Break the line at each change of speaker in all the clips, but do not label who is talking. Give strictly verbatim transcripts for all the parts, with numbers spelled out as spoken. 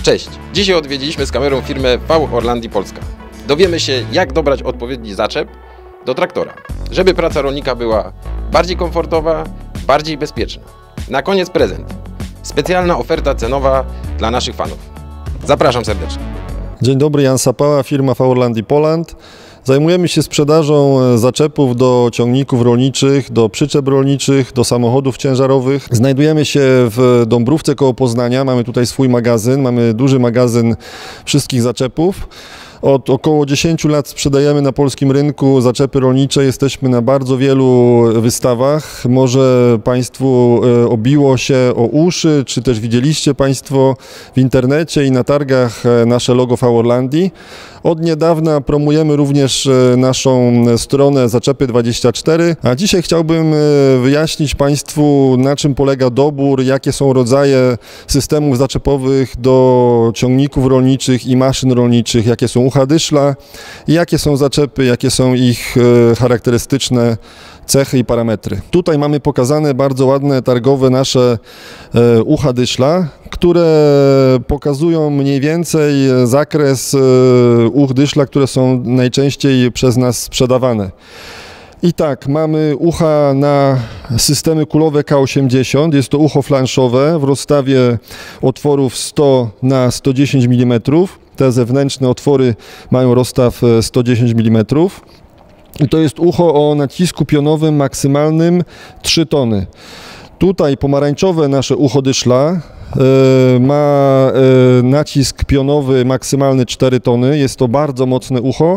Cześć! Dzisiaj odwiedziliśmy z kamerą firmę V Orlandi Polska. Dowiemy się, jak dobrać odpowiedni zaczep do traktora, żeby praca rolnika była bardziej komfortowa, bardziej bezpieczna. Na koniec prezent. Specjalna oferta cenowa dla naszych fanów. Zapraszam serdecznie.
Dzień dobry, Jan Sapała, firma V Orlandi Poland. Zajmujemy się sprzedażą zaczepów do ciągników rolniczych, do przyczep rolniczych, do samochodów ciężarowych. Znajdujemy się w Dąbrówce koło Poznania, mamy tutaj swój magazyn, mamy duży magazyn wszystkich zaczepów. Od około dziesięciu lat sprzedajemy na polskim rynku zaczepy rolnicze, jesteśmy na bardzo wielu wystawach. Może Państwu obiło się o uszy, czy też widzieliście Państwo w internecie i na targach nasze logo V Orlandi. Od niedawna promujemy również naszą stronę Zaczepy dwadzieścia cztery, a dzisiaj chciałbym wyjaśnić Państwu, na czym polega dobór, jakie są rodzaje systemów zaczepowych do ciągników rolniczych i maszyn rolniczych, jakie są ucha dyszla, jakie są zaczepy, jakie są ich charakterystyczne cechy i parametry. Tutaj mamy pokazane bardzo ładne targowe nasze e, ucha dyszla, które pokazują mniej więcej zakres e, uch dyszla, które są najczęściej przez nas sprzedawane. I tak, mamy ucha na systemy kulowe K osiemdziesiąt, jest to ucho flanszowe w rozstawie otworów sto na sto dziesięć milimetrów. Te zewnętrzne otwory mają rozstaw sto dziesięć milimetrów. I to jest ucho o nacisku pionowym maksymalnym trzy tony. Tutaj pomarańczowe nasze ucho dyszla y, ma y, nacisk pionowy maksymalny cztery tony. Jest to bardzo mocne ucho.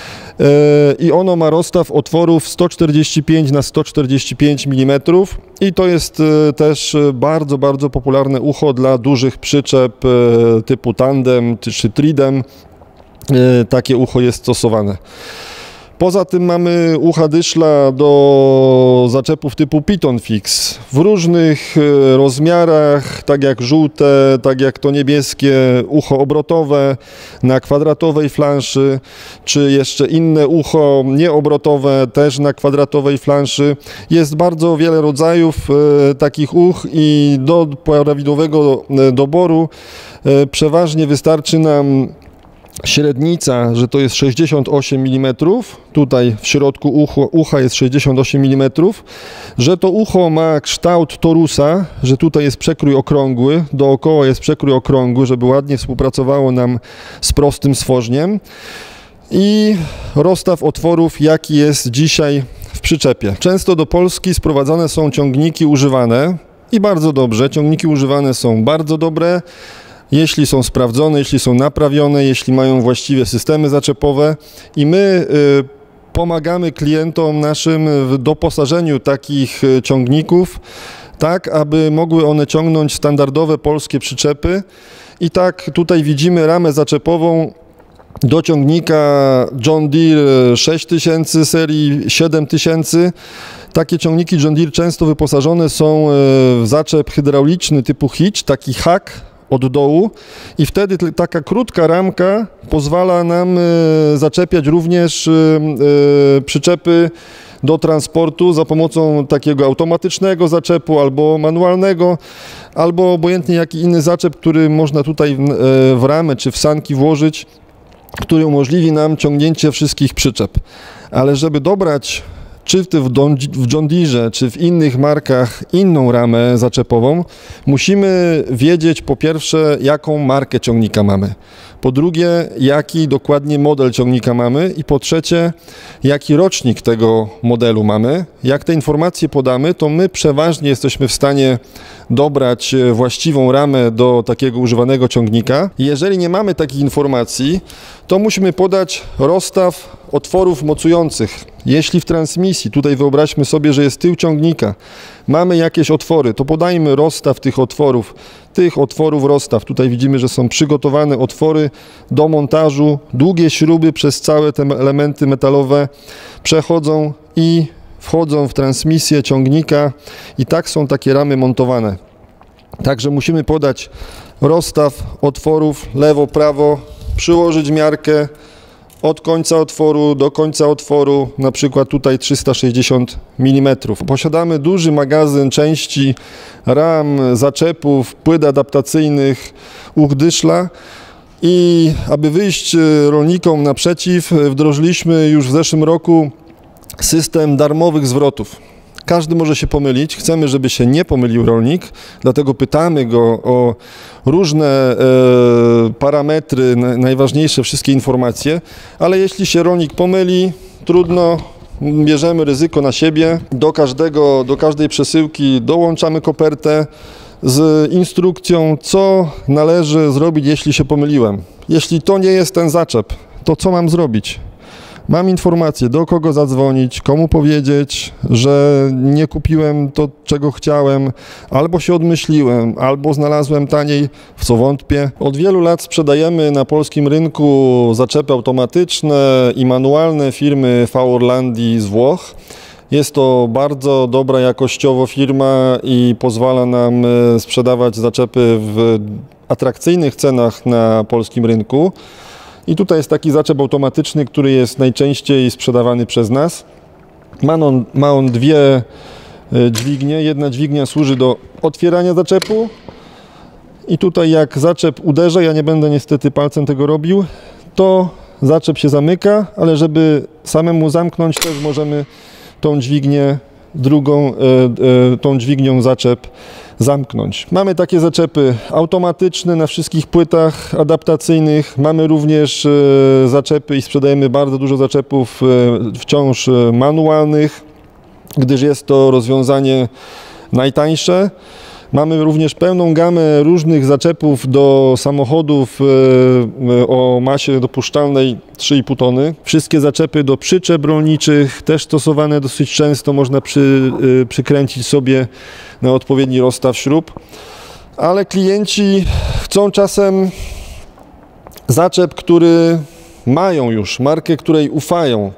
I ono ma rozstaw otworów sto czterdzieści pięć na sto czterdzieści pięć milimetrów i to jest też bardzo, bardzo popularne ucho dla dużych przyczep typu tandem czy tridem. Takie ucho jest stosowane. Poza tym mamy ucha dyszla do zaczepów typu Piton Fix w różnych rozmiarach, tak jak żółte, tak jak to niebieskie ucho obrotowe na kwadratowej flanszy, czy jeszcze inne ucho nieobrotowe też na kwadratowej flanszy. Jest bardzo wiele rodzajów e, takich uch i do prawidłowego doboru e, przeważnie wystarczy nam średnica, że to jest sześćdziesiąt osiem milimetrów, tutaj w środku ucho, ucha jest sześćdziesiąt osiem milimetrów, że to ucho ma kształt torusa, że tutaj jest przekrój okrągły, dookoła jest przekrój okrągły, żeby ładnie współpracowało nam z prostym stworzniem i rozstaw otworów, jaki jest dzisiaj w przyczepie. Często do Polski sprowadzane są ciągniki używane i bardzo dobrze, ciągniki używane są bardzo dobre, jeśli są sprawdzone, jeśli są naprawione, jeśli mają właściwe systemy zaczepowe i my y, pomagamy klientom naszym w doposażeniu takich ciągników, tak aby mogły one ciągnąć standardowe polskie przyczepy. I tak tutaj widzimy ramę zaczepową do ciągnika John Deere sześć tysięcy serii siedem tysięcy. Takie ciągniki John Deere często wyposażone są w zaczep hydrauliczny typu hitch, taki hak od dołu i wtedy taka krótka ramka pozwala nam zaczepiać również przyczepy do transportu za pomocą takiego automatycznego zaczepu albo manualnego, albo obojętnie jaki inny zaczep, który można tutaj w ramę czy w sanki włożyć, który umożliwi nam ciągnięcie wszystkich przyczep. Ale żeby dobrać czy w John Deere, czy w innych markach inną ramę zaczepową, musimy wiedzieć po pierwsze, jaką markę ciągnika mamy. Po drugie, jaki dokładnie model ciągnika mamy i po trzecie, jaki rocznik tego modelu mamy. Jak te informacje podamy, to my przeważnie jesteśmy w stanie dobrać właściwą ramę do takiego używanego ciągnika. Jeżeli nie mamy takich informacji, to musimy podać rozstaw otworów mocujących. Jeśli w transmisji, tutaj wyobraźmy sobie, że jest tył ciągnika, mamy jakieś otwory, to podajmy rozstaw tych otworów, tych otworów rozstaw. Tutaj widzimy, że są przygotowane otwory do montażu, długie śruby przez całe te elementy metalowe przechodzą i wchodzą w transmisję ciągnika i tak są takie ramy montowane. Także musimy podać rozstaw otworów lewo, prawo, przyłożyć miarkę, od końca otworu do końca otworu, na przykład tutaj trzysta sześćdziesiąt milimetrów. Posiadamy duży magazyn części, ram, zaczepów, płyt adaptacyjnych, uchdyszla. I aby wyjść rolnikom naprzeciw, wdrożyliśmy już w zeszłym roku system darmowych zwrotów. Każdy może się pomylić, chcemy, żeby się nie pomylił rolnik, dlatego pytamy go o różne e, parametry, na, najważniejsze wszystkie informacje, ale jeśli się rolnik pomyli, trudno, bierzemy ryzyko na siebie. Do każdego, do każdej przesyłki dołączamy kopertę z instrukcją, co należy zrobić, jeśli się pomyliłem. Jeśli to nie jest ten zaczep, to co mam zrobić? Mam informację, do kogo zadzwonić, komu powiedzieć, że nie kupiłem to, czego chciałem, albo się odmyśliłem, albo znalazłem taniej, w co wątpię. Od wielu lat sprzedajemy na polskim rynku zaczepy automatyczne i manualne firmy V Orlandi z Włoch. Jest to bardzo dobra jakościowo firma i pozwala nam sprzedawać zaczepy w atrakcyjnych cenach na polskim rynku. I tutaj jest taki zaczep automatyczny, który jest najczęściej sprzedawany przez nas. Ma on, ma on dwie dźwignie. Jedna dźwignia służy do otwierania zaczepu i tutaj jak zaczep uderza, ja nie będę niestety palcem tego robił, to zaczep się zamyka, ale żeby samemu zamknąć, też możemy tą dźwignię, drugą, e, e, tą dźwignią zaczep zamknąć. Mamy takie zaczepy automatyczne na wszystkich płytach adaptacyjnych. Mamy również e, zaczepy i sprzedajemy bardzo dużo zaczepów e, wciąż manualnych, gdyż jest to rozwiązanie najtańsze. Mamy również pełną gamę różnych zaczepów do samochodów o masie dopuszczalnej trzy i pół tony. Wszystkie zaczepy do przyczep rolniczych, też stosowane dosyć często, można przy, przykręcić sobie na odpowiedni rozstaw śrub. Ale klienci chcą czasem zaczep, który mają już, markę, której ufają.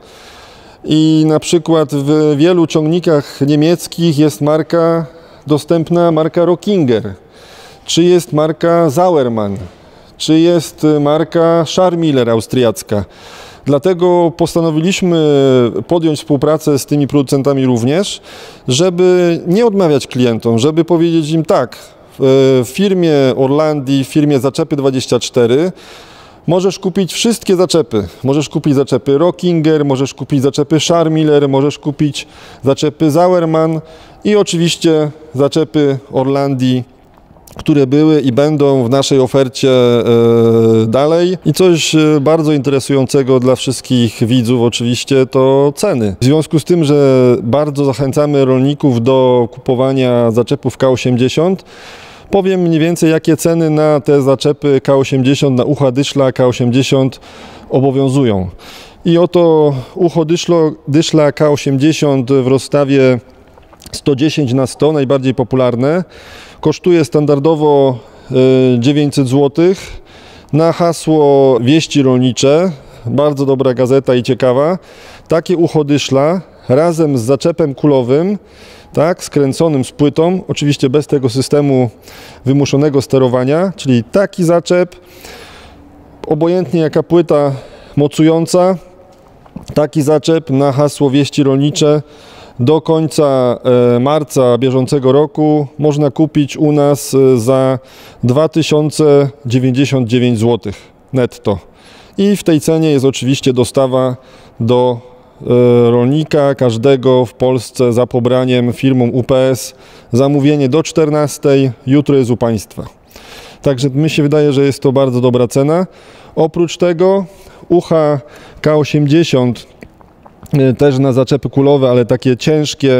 I na przykład w wielu ciągnikach niemieckich jest marka dostępna, marka Rockinger, czy jest marka Sauermann, czy jest marka Scharmiller austriacka. Dlatego postanowiliśmy podjąć współpracę z tymi producentami również, żeby nie odmawiać klientom, żeby powiedzieć im tak, w firmie Orlandi, w firmie Zaczepy dwadzieścia cztery możesz kupić wszystkie zaczepy. Możesz kupić zaczepy Rockinger, możesz kupić zaczepy Scharmiller, możesz kupić zaczepy Sauermann i oczywiście zaczepy Orlandi, które były i będą w naszej ofercie e, dalej. I coś bardzo interesującego dla wszystkich widzów oczywiście to ceny. W związku z tym, że bardzo zachęcamy rolników do kupowania zaczepów K osiemdziesiąt, powiem mniej więcej, jakie ceny na te zaczepy K osiemdziesiąt, na ucha dyszla K osiemdziesiąt obowiązują. I oto ucho dyszlo, dyszla K osiemdziesiąt w rozstawie sto dziesięć na sto, najbardziej popularne, kosztuje standardowo dziewięćset złotych. Na hasło Wieści Rolnicze, bardzo dobra gazeta i ciekawa, takie ucho dyszla razem z zaczepem kulowym, tak, skręconym z płytą, oczywiście bez tego systemu wymuszonego sterowania, czyli taki zaczep, obojętnie jaka płyta mocująca, taki zaczep na hasło Wieści Rolnicze do końca marca bieżącego roku można kupić u nas za dwa tysiące dziewięćdziesiąt dziewięć złotych netto. I w tej cenie jest oczywiście dostawa do rolnika każdego w Polsce za pobraniem firmą U P S. Zamówienie do czternastej, jutro jest u Państwa. Także mi się wydaje, że jest to bardzo dobra cena. Oprócz tego ucha K osiemdziesiąt też na zaczepy kulowe, ale takie ciężkie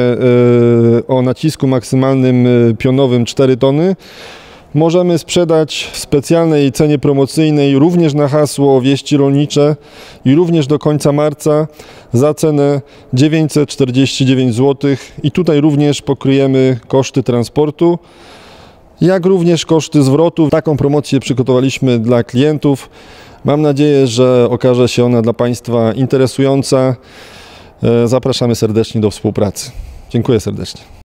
o nacisku maksymalnym pionowym cztery tony. Możemy sprzedać w specjalnej cenie promocyjnej również na hasło Wieści Rolnicze i również do końca marca za cenę dziewięćset czterdzieści dziewięć złotych i tutaj również pokryjemy koszty transportu, jak również koszty zwrotu. Taką promocję przygotowaliśmy dla klientów. Mam nadzieję, że okaże się ona dla Państwa interesująca. Zapraszamy serdecznie do współpracy. Dziękuję serdecznie.